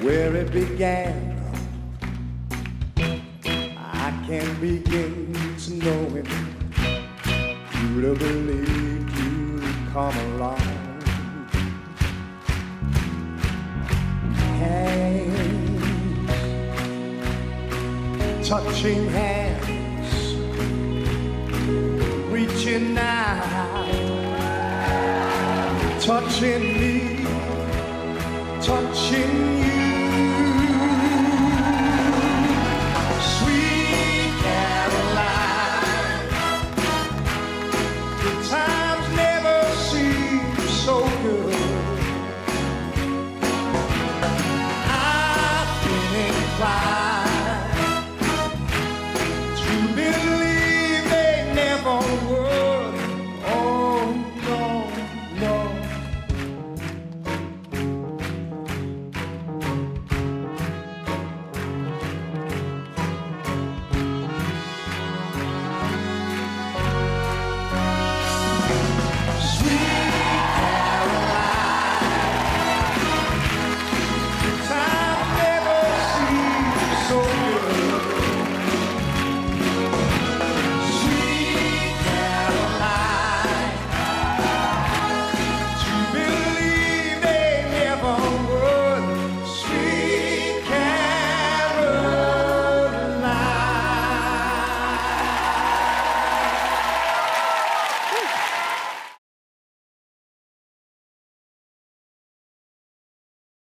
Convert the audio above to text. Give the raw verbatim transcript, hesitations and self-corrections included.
where it began. I can't begin to know it. You'd have believed you'd come along. Hands, touching hands, reaching out, touching me, touching